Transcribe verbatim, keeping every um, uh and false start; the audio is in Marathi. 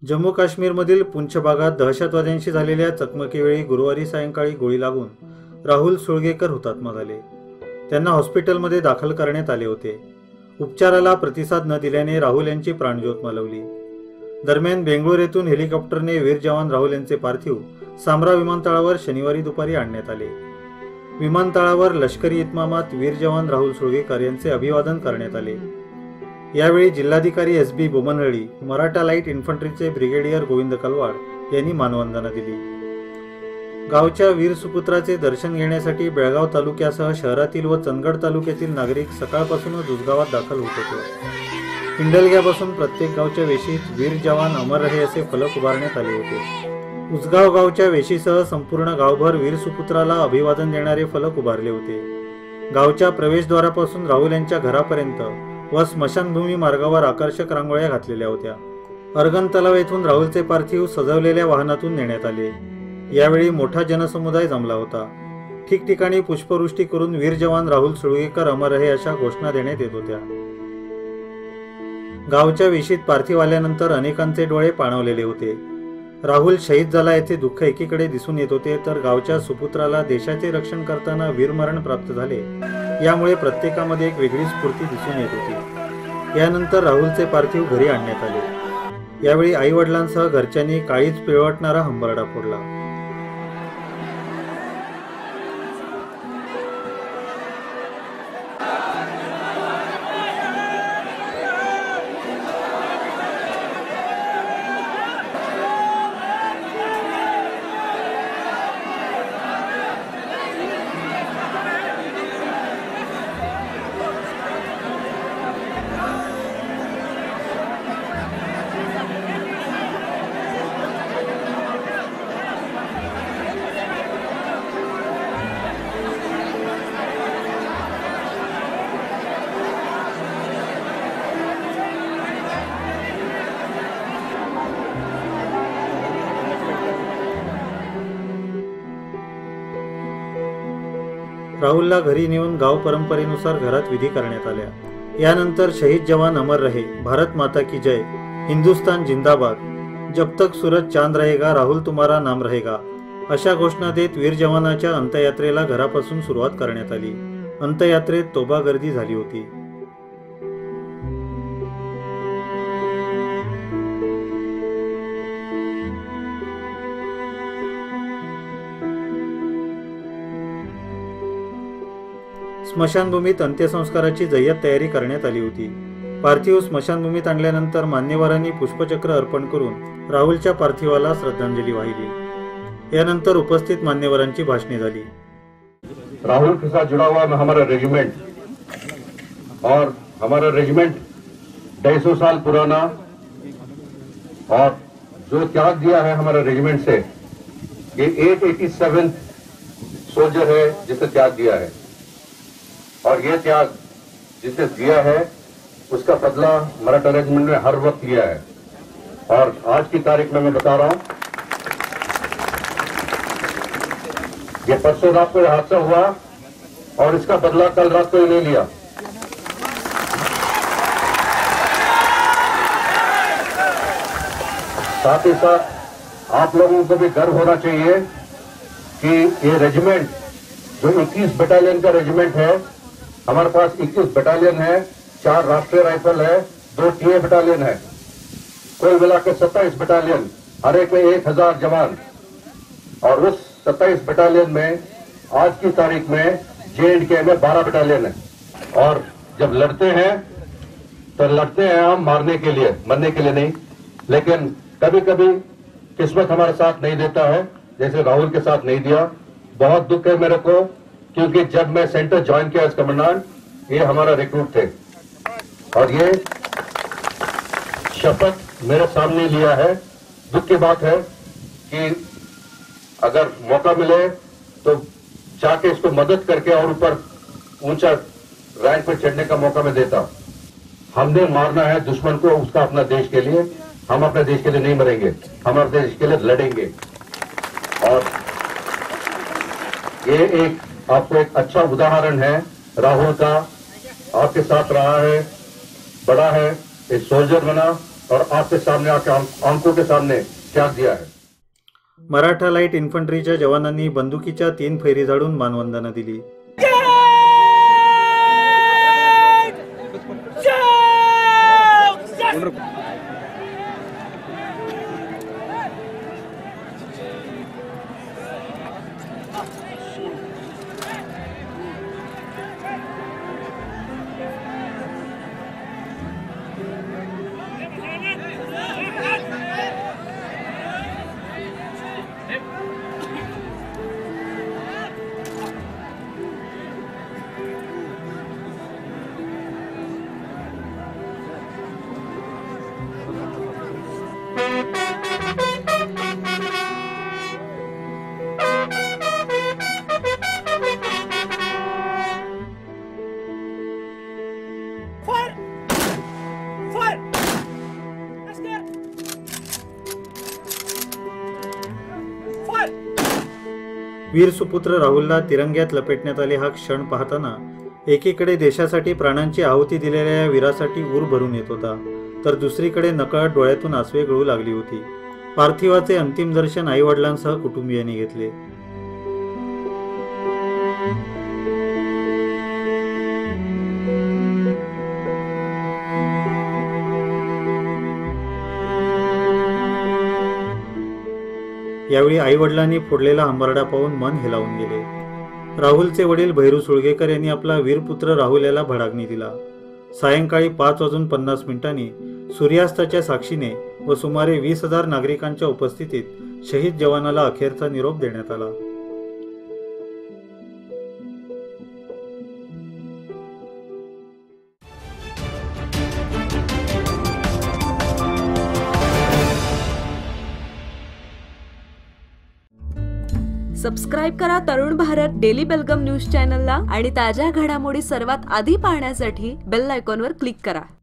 जम्मू काश्मीरमधील पुंछ भागात दहशतवाद्यांशी झालेल्या चकमकीवेळी गुरुवारी सायंकाळी गोळी लागून राहुल सुळगेकर हुतात्मा झाले. त्यांना हॉस्पिटलमध्ये दाखल करण्यात आले होते. उपचाराला प्रतिसाद न दिल्याने राहुल यांची प्राणज्योत मालवली. दरम्यान बेंगळूर येथून हेलिकॉप्टरने वीर जवान राहुल यांचे पार्थिव सांब्रा विमानतळावर शनिवारी दुपारी आणण्यात आले. विमानतळावर लष्करी इतमामात वीर जवान राहुल सुळगेकर यांचे अभिवादन करण्यात आले. यावेळी जिल्हाधिकारी S B Bomanhalli, Maratha light इन्फंट्रीचे ब्रिगेडियर गोविंद कलवाड यांनी मानवंदना दिली. गावच्या वीर सुपुत्राचे दर्शन घेण्यासाठी बेळगाव तालुक्यासह शहरातील व चंदगड तालुक्यातील नागरिक सकाळपासूनच उसगावात दाखल होत होते. इंडलग्यापासून प्रत्येक गावच्या वेशीत वीर जवान अमर रहे असे फलक उभारण्यात आले होते. उसगाव गावच्या वेशीसह संपूर्ण गावभर वीर सुपुत्राला अभिवादन देणारे फलक उभारले होते. गावच्या प्रवेशद्वारापासून राहुल यांच्या घरापर्यंत व स्मशानभूमी मार्गावर आकर्षक रांगोळ्या घातलेल्या होत्या. अर्गन तलाव येथून राहुलचे पार्थिव सजवलेल्या वाहनातून नेण्यात आले. यावेळी मोठा जनसमुदाय जमला होता. ठिकठिकाणी पुष्पवृष्टी करून वीर जवान राहुल सुळगेकर अमर रहे अशा घोषणा देण्यात येत होत्या. गावच्या वेशीत पार्थिव आल्यानंतर अनेकांचे डोळे पाणावलेले होते. राहुल शहीद झाला याचे दुःख एकीकडे दिसून येत होते, तर गावच्या सुपुत्राला देशाचे रक्षण करताना वीरमरण प्राप्त झाले यामुळे प्रत्येकामध्ये एक वेगळी स्फूर्ती दिसून येत होती. यानंतर राहुलचे पार्थिव घरी आणण्यात आले. यावेळी आई वडिलांसह घरच्यांनी काळीज पिळवटणारा हंबरडा फोडला. राहुलला घरी नेऊन गाव परंपरेनुसार घरात विधी करण्यात आल्या. यानंतर शहीद जवान अमर रहे, भारत माता की जय, हिंदुस्तान जिंदाबाद, जब तक सूरज चांद रहेगा राहुल तुम्हारा नाम रहेगा अशा घोषणा देत वीर जवानाच्या अंत्ययात्रेला घरापासून सुरुवात करण्यात आली. अंत्ययात्रेत तोबा गर्दी झाली होती. स्मशानभूमीत अंत्यसंस्काराची जय्यत तयारी करण्यात आली होती. पार्थिव स्मशानभूमीत आणल्यानंतर मान्यवरांनी पुष्पचक्र अर्पण करून राहुलच्या पार्थिवाला श्रद्धांजली वाहिली. यानंतर उपस्थित मान्यवरांची भाषणे झाली. राहुल के साथ जुड़ा हुआ हमारा रेजिमेंट और हमारा रेजिमेंट ढाई सौ साल पुराना और जो त्याग दिया है हमारा रेजिमेंट से, ये आठ सौ सत्तासी सोल्जर है जिसने त्याग दिया है और ये त्याग जिसने दिया है उसका बदला मराठा रेजिमेंट ने हर वक्त लिया है. और आज की तारीख में मैं बता रहा हूं, ये परसों रात को यह हादसा हुआ और इसका बदला कल रात को ही नहीं लिया. साथ ही साथ आप लोगों को भी गर्व होना चाहिए कि ये रेजिमेंट जो इक्कीस बटालियन का रेजिमेंट है, हमारे पास इक्कीस बटालियन है, चार राष्ट्रीय राइफल है, दो टीए बटालियन है, कुल मिला के सत्ताईस बटालियन, हर एक में एक हजार जवान. और उस सत्ताईस बटालियन में आज की तारीख में जे एंड के में बारह बटालियन है. और जब लड़ते हैं तो लड़ते हैं हम मारने के लिए, मरने के लिए नहीं. लेकिन कभी कभी किस्मत हमारे साथ नहीं देता है, जैसे राहुल के साथ नहीं दिया. बहुत दुख है मेरे को, क्योंकि जब मैं सेंटर ज्वाइन किया एज कमांडेंट, ये हमारा रिक्रूट थे और ये शपथ मेरे सामने लिया है. दुख की बात है कि अगर मौका मिले तो जाके इसको मदद करके और ऊपर ऊंचा रैंक पर चढ़ने का मौका मैं देता. हमने मारना है दुश्मन को, उसका अपना देश के लिए. हम अपने देश के लिए नहीं मरेंगे, हम अपने देश के लिए लड़ेंगे. और ये एक आपको एक अच्छा उदाहरण है राहुल का, आपके साथ रहा है, बड़ा है, एक सोल्जर बना और आपके सामने आके आंख- आंखों के सामने त्याग दिया है। मराठा लाईट इन्फंट्रीच्या जवानांनी बंदुकीच्या तीन फैरी झाडून मानवंदना दिली. Fire! Fire! Let's get! Fire! वीर सुपुत्र राहुलला तिरंग्यात लपेटण्यात आले. हा क्षण पाहताना एकीकडे देशासाठी प्राणांची आहुती दिलेल्या या वीरासाठी ऊर भरून येत होता, तर दुसरीकडे नकळत डोळ्यातून आसवे गळू लागली होती. पार्थिवाचे अंतिम दर्शन आईवडिलांसह कुटुंबियांनी घेतले. यावेळी आईवडिलांनी फोडलेला हंबरडा पाहून मन हेलावून गेले. राहुलचे वडील भैरू सुळगेकर यांनी आपला वीरपुत्र राहुल याला भडाग्नी दिला. सायंकाळी पाच वाजून पन्नास मिनिटांनी सूर्यास्ताच्या साक्षीने व सुमारे वीस हजार नागरिकांच्या उपस्थितीत शहीद जवानाला अखेरचा निरोप देण्यात आला. सबस्क्राईब करा तरुण भारत डेली बेलगम न्यूज चॅनलला आणि ताज्या घडामोडी सर्वात आधी पाहण्यासाठी बेल आयकॉनवर क्लिक करा.